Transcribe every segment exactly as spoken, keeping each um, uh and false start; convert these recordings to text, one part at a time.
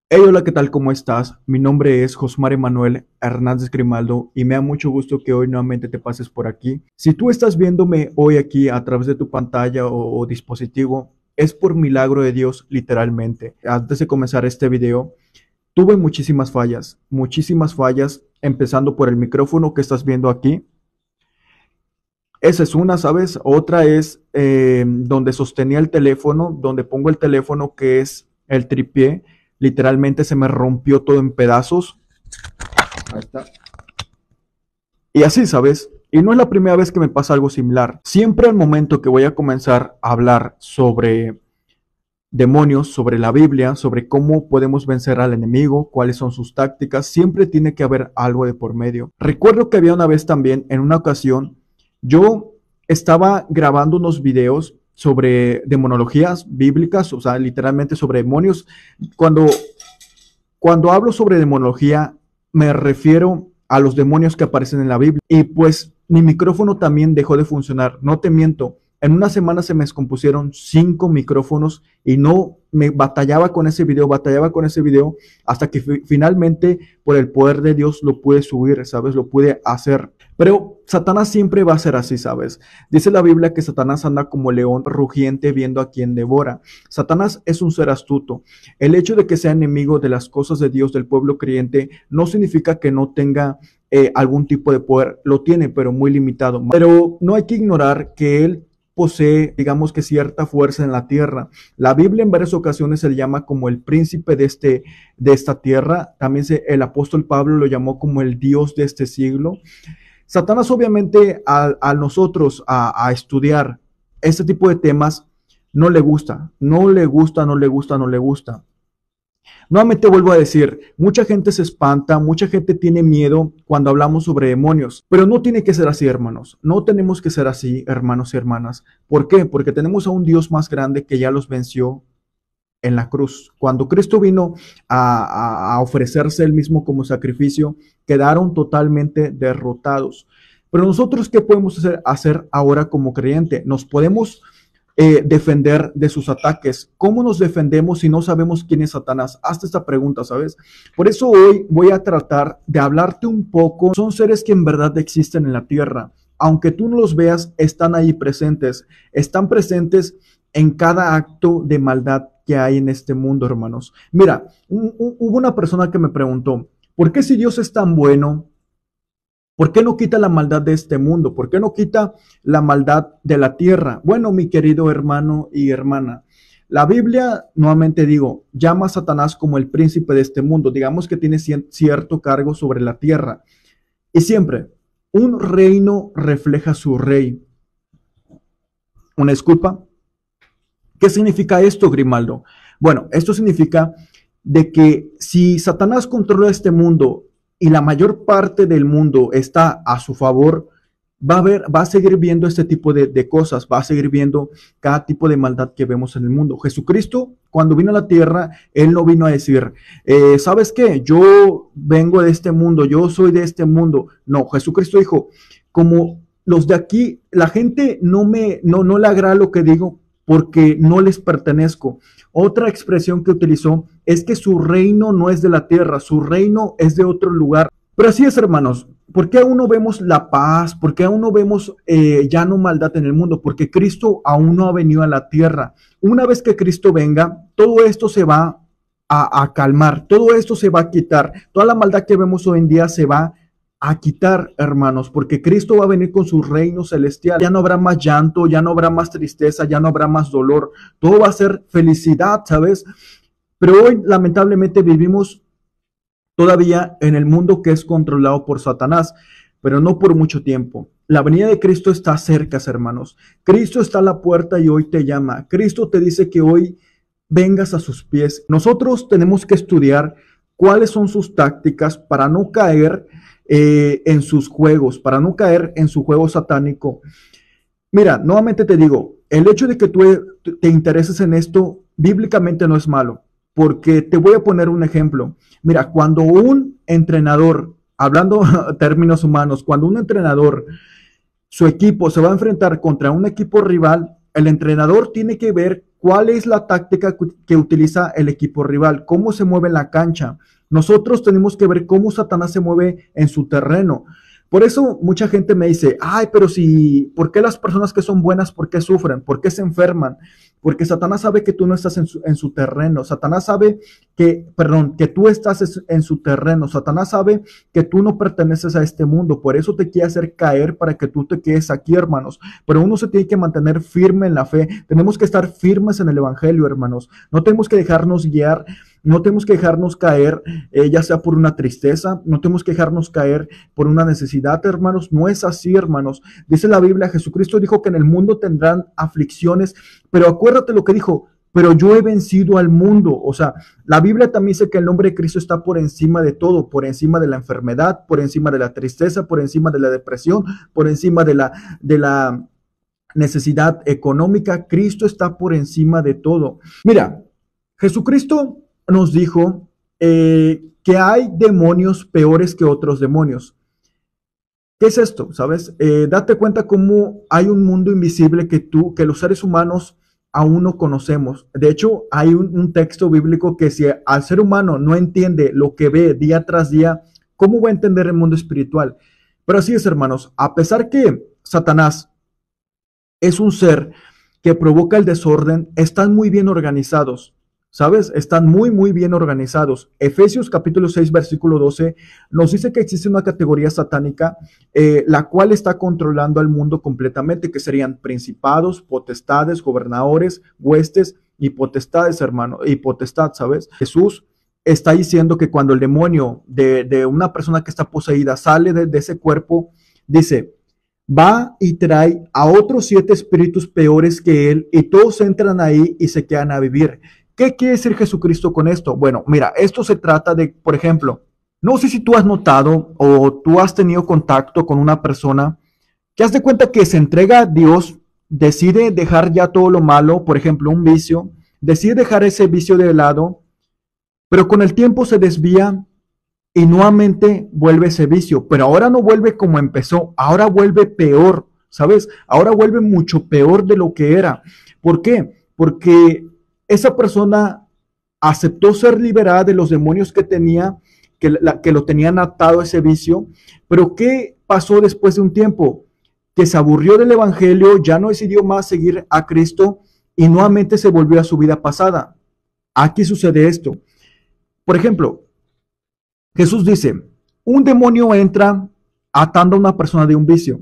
Hey, hola, ¿qué tal? ¿Cómo estás? Mi nombre es Josmar Emanuel Hernández Grimaldo y me da mucho gusto que hoy nuevamente te pases por aquí. Si tú estás viéndome hoy aquí a través de tu pantalla o, o dispositivo, es por milagro de Dios, literalmente. Antes de comenzar este video, tuve muchísimas fallas, muchísimas fallas, empezando por el micrófono que estás viendo aquí. Esa es una, ¿sabes? Otra es eh, donde sostenía el teléfono, donde pongo el teléfono, que es el tripié. Literalmente se me rompió todo en pedazos. Ahí está. Y así, ¿sabes? Y no es la primera vez que me pasa algo similar. Siempre al momento que voy a comenzar a hablar sobre demonios, sobre la Biblia, sobre cómo podemos vencer al enemigo, cuáles son sus tácticas, siempre tiene que haber algo de por medio. Recuerdo que había una vez también, en una ocasión, yo estaba grabando unos videos sobre demonologías bíblicas, o sea, literalmente sobre demonios. Cuando, cuando hablo sobre demonología, me refiero a los demonios que aparecen en la Biblia. Y pues mi micrófono también dejó de funcionar, no te miento. En una semana se me descompusieron cinco micrófonos y no me batallaba con ese video, batallaba con ese video hasta que fi- finalmente por el poder de Dios lo pude subir, ¿sabes? Lo pude hacer. Pero Satanás siempre va a ser así, ¿sabes? Dice la Biblia que Satanás anda como león rugiente viendo a quien devora. Satanás es un ser astuto. El hecho de que sea enemigo de las cosas de Dios, del pueblo creyente, no significa que no tenga eh, algún tipo de poder. Lo tiene, pero muy limitado. Pero no hay que ignorar que él posee, digamos que cierta fuerza en la tierra. La Biblia en varias ocasiones se le llama como el príncipe de, este, de esta tierra. También se, el apóstol Pablo lo llamó como el Dios de este siglo. Satanás obviamente a, a nosotros a, a estudiar este tipo de temas no le gusta, no le gusta, no le gusta, no le gusta. Nuevamente vuelvo a decir, mucha gente se espanta, mucha gente tiene miedo cuando hablamos sobre demonios, pero no tiene que ser así, hermanos. No tenemos que ser así, hermanos y hermanas. ¿Por qué? Porque tenemos a un Dios más grande que ya los venció en la cruz. Cuando Cristo vino a, a, a ofrecerse él mismo como sacrificio, quedaron totalmente derrotados. Pero nosotros, ¿qué podemos hacer, hacer ahora como creyente? Nos podemos eh, defender de sus ataques. ¿Cómo nos defendemos si no sabemos quién es Satanás? Hazte esta pregunta, ¿sabes? Por eso hoy voy a tratar de hablarte un poco. Son seres que en verdad existen en la tierra. Aunque tú no los veas, están ahí presentes. Están presentes en cada acto de maldad que hay en este mundo, hermanos. Mira, un, un, hubo una persona que me preguntó, ¿por qué si Dios es tan bueno, ¿por qué no quita la maldad de este mundo? ¿Por qué no quita la maldad de la tierra? Bueno, mi querido hermano y hermana, la Biblia, nuevamente digo, llama a Satanás como el príncipe de este mundo. Digamos que tiene cierto cargo sobre la tierra. Y siempre, un reino refleja su rey. Una disculpa. ¿Qué significa esto, Grimaldo? Bueno, esto significa de que si Satanás controla este mundo y la mayor parte del mundo está a su favor, va a ver, va a seguir viendo este tipo de, de cosas, va a seguir viendo cada tipo de maldad que vemos en el mundo. Jesucristo, cuando vino a la tierra, él no vino a decir, eh, ¿sabes qué? Yo vengo de este mundo, yo soy de este mundo. No, Jesucristo dijo, como los de aquí, la gente no me, no, no le agrada lo que digo porque no les pertenezco. Otra expresión que utilizó es que su reino no es de la tierra, su reino es de otro lugar. Pero así es, hermanos. ¿Por qué aún no vemos la paz? ¿Por qué aún no vemos eh, ya no maldad en el mundo? Porque Cristo aún no ha venido a la tierra. Una vez que Cristo venga, todo esto se va a, a calmar, todo esto se va a quitar. Toda la maldad que vemos hoy en día se va a quitar, hermanos, porque Cristo va a venir con su reino celestial. Ya no habrá más llanto, ya no habrá más tristeza, ya no habrá más dolor. Todo va a ser felicidad, ¿sabes? Pero hoy, lamentablemente, vivimos todavía en el mundo que es controlado por Satanás, pero no por mucho tiempo. La venida de Cristo está cerca, hermanos. Cristo está a la puerta y hoy te llama. Cristo te dice que hoy vengas a sus pies. Nosotros tenemos que estudiar cuáles son sus tácticas para no caer eh, en sus juegos, para no caer en su juego satánico. Mira, nuevamente te digo, el hecho de que tú te intereses en esto bíblicamente no es malo, porque te voy a poner un ejemplo. Mira, cuando un entrenador, hablando términos humanos, cuando un entrenador, su equipo se va a enfrentar contra un equipo rival, El entrenador tiene que ver cuál es la táctica que utiliza el equipo rival, cómo se mueve en la cancha. Nosotros tenemos que ver cómo Satanás se mueve en su terreno. Por eso mucha gente me dice, ay, pero si, ¿por qué las personas que son buenas, por qué sufren? ¿Por qué se enferman? Porque Satanás sabe que tú no estás en su, en su terreno. Satanás sabe que, perdón, que tú estás en su terreno. Satanás sabe que tú no perteneces a este mundo. Por eso te quiere hacer caer para que tú te quedes aquí, hermanos. Pero uno se tiene que mantener firme en la fe. Tenemos que estar firmes en el evangelio, hermanos. No tenemos que dejarnos guiar. No tenemos que dejarnos caer, eh, ya sea por una tristeza, no tenemos que dejarnos caer por una necesidad, hermanos. No es así, hermanos. Dice la Biblia, Jesucristo dijo que en el mundo tendrán aflicciones, pero acuérdate lo que dijo, pero yo he vencido al mundo. O sea, la Biblia también dice que el nombre de Cristo está por encima de todo, por encima de la enfermedad, por encima de la tristeza, por encima de la depresión, por encima de la, de la necesidad económica. Cristo está por encima de todo. Mira, Jesucristo nos dijo eh, que hay demonios peores que otros demonios. ¿Qué es esto? ¿Sabes? Eh, date cuenta cómo hay un mundo invisible que tú, que los seres humanos aún no conocemos. De hecho, hay un, un texto bíblico que si al ser humano no entiende lo que ve día tras día, ¿cómo va a entender el mundo espiritual? Pero así es, hermanos. A pesar que Satanás es un ser que provoca el desorden, están muy bien organizados. ¿Sabes? Están muy, muy bien organizados. Efesios capítulo seis, versículo doce, nos dice que existe una categoría satánica, eh, la cual está controlando al mundo completamente, que serían principados, potestades, gobernadores, huestes y potestades, hermano, y potestad, ¿sabes? Jesús está diciendo que cuando el demonio de, de una persona que está poseída sale de, de ese cuerpo, dice, va y trae a otros siete espíritus peores que él, y todos entran ahí y se quedan a vivir. ¿Qué quiere decir Jesucristo con esto? Bueno, mira, esto se trata de, por ejemplo, no sé si tú has notado o tú has tenido contacto con una persona que haz de cuenta que se entrega a Dios, decide dejar ya todo lo malo, por ejemplo, un vicio, decide dejar ese vicio de lado, pero con el tiempo se desvía y nuevamente vuelve ese vicio, pero ahora no vuelve como empezó, ahora vuelve peor, ¿sabes? Ahora vuelve mucho peor de lo que era. ¿Por qué? Porque esa persona aceptó ser liberada de los demonios que tenía, que, la, que lo tenían atado a ese vicio, pero ¿qué pasó después de un tiempo? Que se aburrió del evangelio, ya no decidió más seguir a Cristo y nuevamente se volvió a su vida pasada. Aquí sucede esto. Por ejemplo, Jesús dice, un demonio entra atando a una persona de un vicio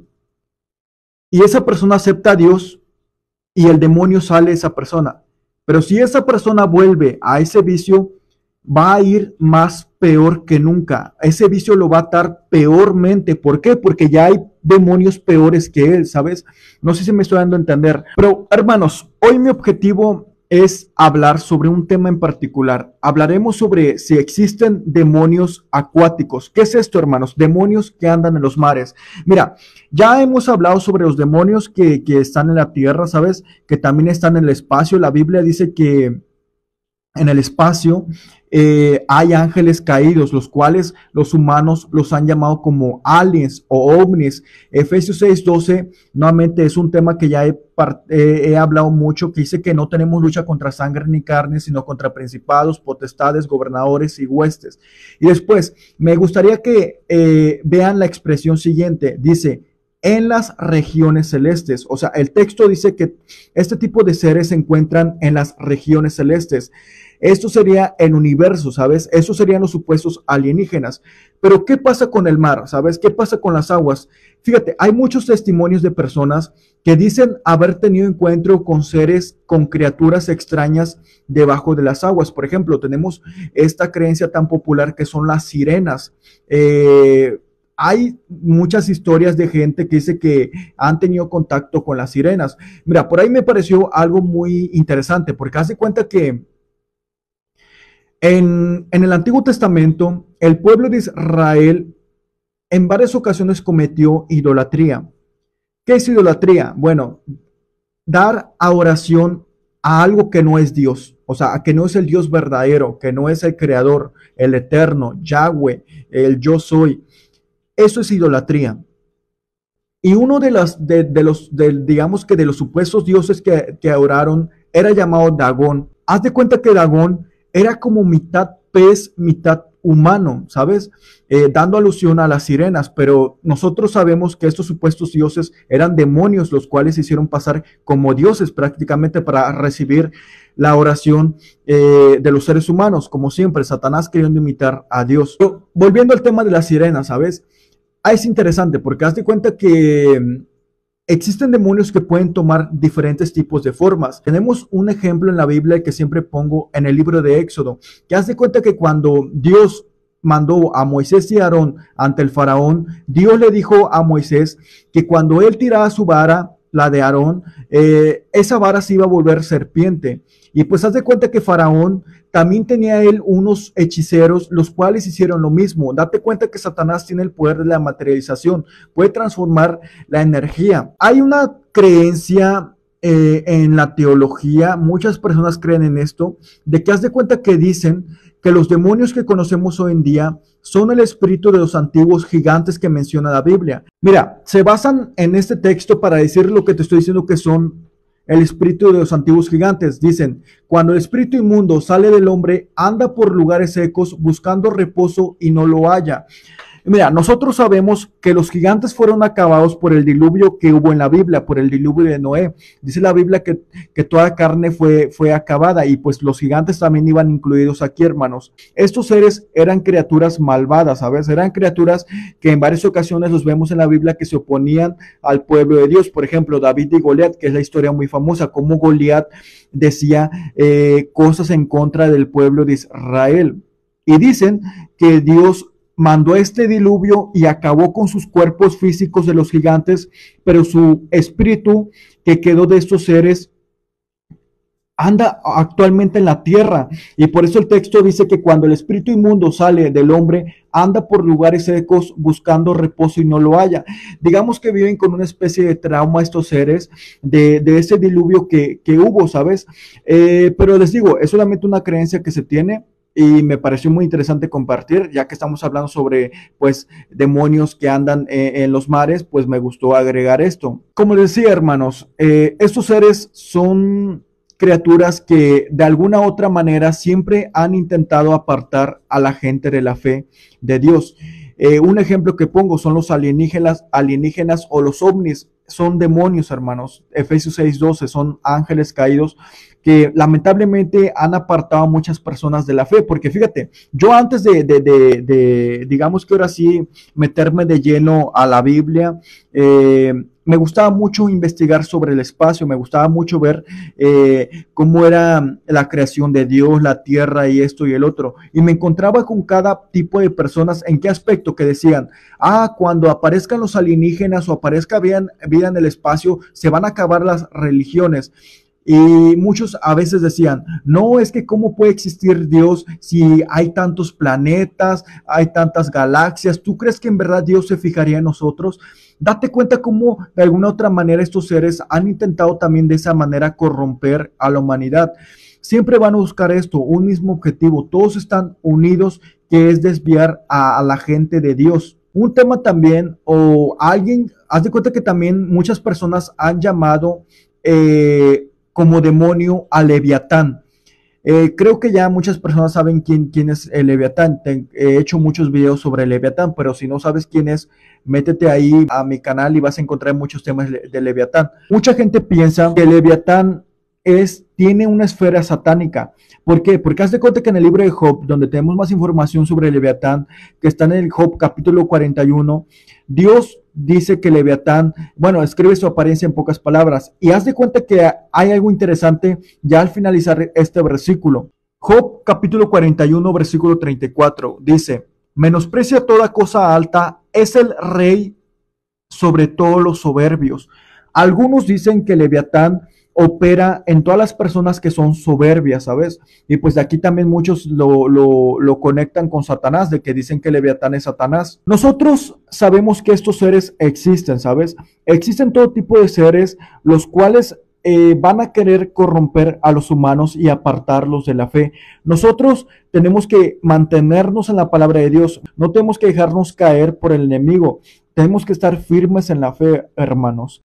y esa persona acepta a Dios y el demonio sale de esa persona. Pero si esa persona vuelve a ese vicio, va a ir más peor que nunca. Ese vicio lo va a atar peormente. ¿Por qué? Porque ya hay demonios peores que él, ¿sabes? No sé si me estoy dando a entender. Pero, hermanos, hoy mi objetivo es hablar sobre un tema en particular. Hablaremos sobre si existen demonios acuáticos. ¿Qué es esto, hermanos? Demonios que andan en los mares. Mira, ya hemos hablado sobre los demonios que, que están en la tierra, ¿sabes? Que también están en el espacio. La Biblia dice que en el espacio eh, hay ángeles caídos, los cuales los humanos los han llamado como aliens o ovnis. Efesios seis doce, nuevamente es un tema que ya he, eh, he hablado mucho, que dice que no tenemos lucha contra sangre ni carne, sino contra principados, potestades, gobernadores y huestes. Y después, me gustaría que eh, vean la expresión siguiente, dice, en las regiones celestes. O sea, el texto dice que este tipo de seres se encuentran en las regiones celestes. Esto sería el universo, ¿sabes? Esos serían los supuestos alienígenas. Pero ¿qué pasa con el mar? ¿Sabes? ¿Qué pasa con las aguas? Fíjate, hay muchos testimonios de personas que dicen haber tenido encuentro con seres, con criaturas extrañas debajo de las aguas. Por ejemplo, tenemos esta creencia tan popular que son las sirenas. Eh... Hay muchas historias de gente que dice que han tenido contacto con las sirenas. Mira, por ahí me pareció algo muy interesante, porque haz de cuenta que en, en el Antiguo Testamento, el pueblo de Israel en varias ocasiones cometió idolatría. ¿Qué es idolatría? Bueno, dar adoración a algo que no es Dios, o sea, que no es el Dios verdadero, que no es el creador, el eterno, Yahweh, el yo soy. Eso es idolatría. Y uno de, las, de, de los, de, digamos que de los supuestos dioses que, que adoraron era llamado Dagón. Haz de cuenta que Dagón era como mitad pez, mitad humano, ¿sabes? Eh, dando alusión a las sirenas, pero nosotros sabemos que estos supuestos dioses eran demonios, los cuales se hicieron pasar como dioses prácticamente para recibir la oración eh, de los seres humanos, como siempre, Satanás queriendo imitar a Dios. Pero, volviendo al tema de las sirenas, ¿sabes? Ah, es interesante porque haz de cuenta que existen demonios que pueden tomar diferentes tipos de formas. Tenemos un ejemplo en la Biblia que siempre pongo en el libro de Éxodo, que haz de cuenta que cuando Dios mandó a Moisés y Aarón ante el faraón, Dios le dijo a Moisés que cuando él tiraba su vara, la de Aarón, eh, esa vara se iba a volver serpiente. Y pues haz de cuenta que Faraón también tenía él unos hechiceros, los cuales hicieron lo mismo. Date cuenta que Satanás tiene el poder de la materialización, puede transformar la energía. Hay una creencia eh, en la teología, muchas personas creen en esto, de que haz de cuenta que dicen que los demonios que conocemos hoy en día son el espíritu de los antiguos gigantes que menciona la Biblia. Mira, se basan en este texto para decir lo que te estoy diciendo que son el espíritu de los antiguos gigantes. Dicen, cuando el espíritu inmundo sale del hombre, anda por lugares secos buscando reposo y no lo halla. Mira, nosotros sabemos que los gigantes fueron acabados por el diluvio que hubo en la Biblia, por el diluvio de Noé. Dice la Biblia que, que toda carne fue, fue acabada y pues los gigantes también iban incluidos aquí, hermanos. Estos seres eran criaturas malvadas, ¿sabes? Eran criaturas que en varias ocasiones los vemos en la Biblia que se oponían al pueblo de Dios. Por ejemplo, David y Goliat, que es la historia muy famosa, como Goliat decía eh, cosas en contra del pueblo de Israel. Y dicen que Dios mandó este diluvio y acabó con sus cuerpos físicos de los gigantes, pero su espíritu que quedó de estos seres anda actualmente en la tierra. Y por eso el texto dice que cuando el espíritu inmundo sale del hombre, anda por lugares secos buscando reposo y no lo halla. Digamos que viven con una especie de trauma estos seres de, de ese diluvio que, que hubo, ¿sabes? Eh, pero les digo, es solamente una creencia que se tiene. Y me pareció muy interesante compartir, ya que estamos hablando sobre, pues, demonios que andan eh, en los mares, pues me gustó agregar esto. Como les decía, hermanos, eh, estos seres son criaturas que de alguna u otra manera siempre han intentado apartar a la gente de la fe de Dios. Eh, un ejemplo que pongo son los alienígenas, alienígenas o los ovnis. Son demonios, hermanos. Efesios seis doce, son ángeles caídos que lamentablemente han apartado a muchas personas de la fe, porque fíjate, yo antes de, de, de, de digamos que ahora sí, meterme de lleno a la Biblia, eh, me gustaba mucho investigar sobre el espacio, me gustaba mucho ver eh, cómo era la creación de Dios, la tierra y esto y el otro, y me encontraba con cada tipo de personas, en qué aspecto, que decían, ah, cuando aparezcan los alienígenas o aparezca vida, vida en el espacio, se van a acabar las religiones. Y muchos a veces decían, no, es que cómo puede existir Dios si hay tantos planetas, hay tantas galaxias. ¿Tú crees que en verdad Dios se fijaría en nosotros? Date cuenta cómo de alguna otra manera estos seres han intentado también de esa manera corromper a la humanidad. Siempre van a buscar esto, un mismo objetivo. Todos están unidos, que es desviar a, a la gente de Dios. Un tema también, o alguien, haz de cuenta que también muchas personas han llamado eh, como demonio a Leviatán. Eh, creo que ya muchas personas saben quién, quién es el Leviatán. Te, he hecho muchos videos sobre el Leviatán, pero si no sabes quién es, métete ahí a mi canal y vas a encontrar muchos temas de, de Leviatán. Mucha gente piensa que el Leviatán es, tiene una esfera satánica. ¿Por qué? Porque haz de cuenta que en el libro de Job, donde tenemos más información sobre el Leviatán, que está en el Job capítulo cuarenta y uno, Dios dice que Leviatán, bueno, escribe su apariencia en pocas palabras, y haz de cuenta que hay algo interesante ya al finalizar este versículo. Job capítulo cuarenta y uno, versículo treinta y cuatro, dice, menosprecia toda cosa alta, es el rey sobre todos los soberbios. Algunos dicen que Leviatán opera en todas las personas que son soberbias, ¿sabes? Y pues de aquí también muchos lo, lo, lo conectan con Satanás, de que dicen que Leviatán es Satanás. Nosotros sabemos que estos seres existen, ¿sabes? Existen todo tipo de seres, los cuales eh, van a querer corromper a los humanos y apartarlos de la fe. Nosotros tenemos que mantenernos en la palabra de Dios, no tenemos que dejarnos caer por el enemigo, tenemos que estar firmes en la fe, hermanos.